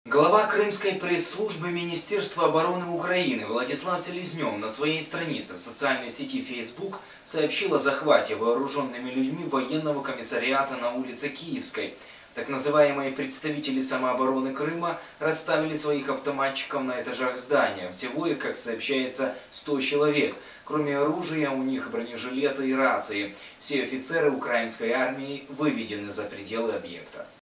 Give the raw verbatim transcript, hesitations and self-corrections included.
Глава крымской пресс-службы Министерства обороны Украины Владислав Селезнев на своей странице в социальной сети Facebook сообщил о захвате вооруженными людьми военного комиссариата на улице Киевской. Так называемые представители самообороны Крыма расставили своих автоматчиков на этажах здания. Всего их, как сообщается, сто человек. Кроме оружия, у них бронежилеты и рации. Все офицеры украинской армии выведены за пределы объекта.